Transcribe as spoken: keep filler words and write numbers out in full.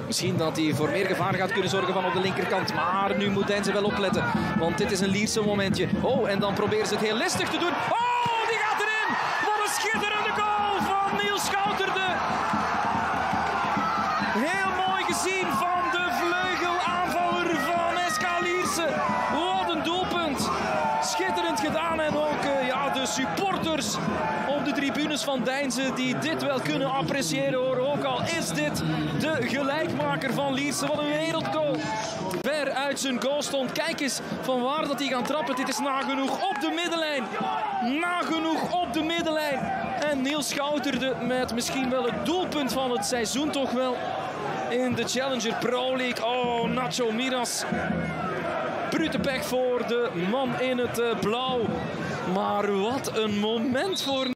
Misschien dat hij voor meer gevaar gaat kunnen zorgen van op de linkerkant. Maar nu moet Deinze wel opletten. Want dit is een Lierse momentje. Oh, en dan proberen ze het heel listig te doen. Oh, die gaat erin! Wat een schitterende goal van Niels Schouterde. Heel mooi gezien van de vleugelaanvaller van S K Lierse. Wat een doelpunt. Schitterend gedaan. En ook uh, ja, de supporters op de tribunes van Deinze die dit wel kunnen appreciëren hoor. Ook al is dit de gelijkmaker van Lierse. Wat een wereldgoal. Ver uit zijn goal stond. Kijk eens van waar dat hij gaat trappen. Dit is nagenoeg op de middenlijn. Nagenoeg op de middenlijn. En Niels Schouterde met misschien wel het doelpunt van het seizoen toch wel. In de Challenger Pro League. Oh, Nacho Miras. Brute pech voor de man in het uh, blauw. Maar wat een moment voor...